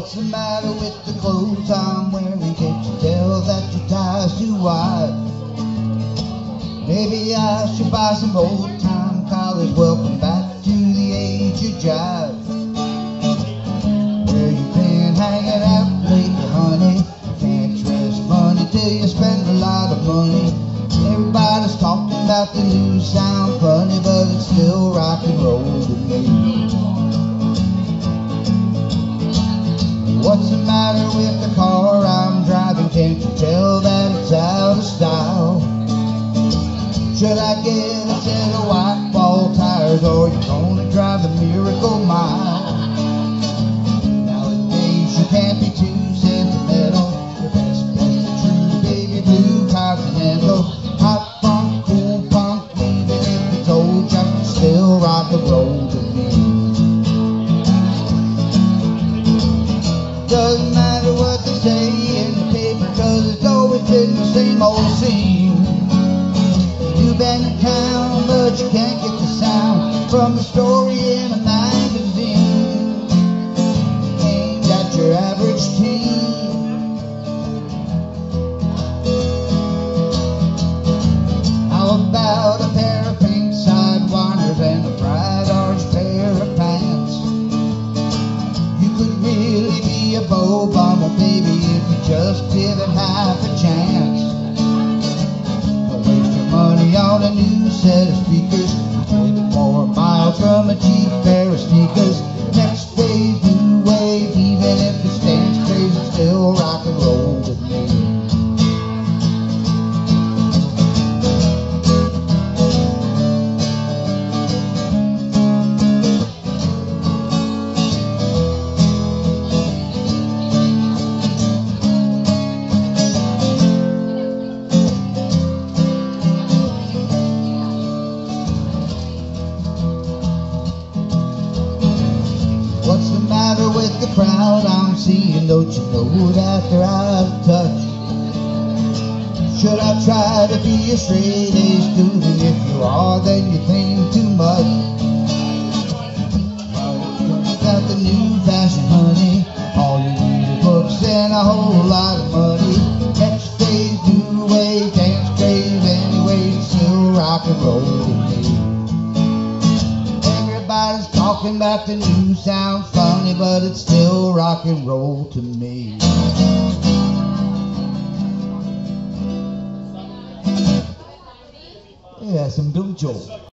What's the matter with the clothes I'm wearing? Can't you tell that your tie's too wide? Maybe I should buy some old-time collars. Welcome back to the age of jive. Where you been hanging out lately, honey? Can't trust money till you spend a lot of money. Everybody's talking about the new sound funny, but it's still rock and roll to me. What's the matter with the car I'm driving? Can't you tell that it's out of style? Should I get a set of white ball tires, or you gonna drive the Miracle Mile? Nowadays you can't be too sentimental. The best bet's the true baby blue Continental. Hot funk, cool punk, even if it's old jack, it's still rock and roll to me. Doesn't matter what they say in the paper, 'cause it's always been the same old scene. You've been in town, but you can't get the sound from the story in a magazine aimed at your average teen. How about a pair of pink sidewinders and a bright orange pair of pants? You could really be a bow bomber, baby, if you just give it half a chance. Money on a new set of speakers, get more miles from a cheap pair of sneakers. Next day's new wave, even if it stands crazy, still rock and roll with me. What's the matter with the crowd I'm seeing? Don't you know that they're out of touch? Should I try to be a straight-A student? If you are, then you think too much. Got the new fashion, honey. All you need is books and a whole lot of money. Next day's new wave, dance craze anyway, it's still rock and roll to me. Everybody's talking about the new sound funny, but it's still rock and roll to me. Yeah, some Billy Joel.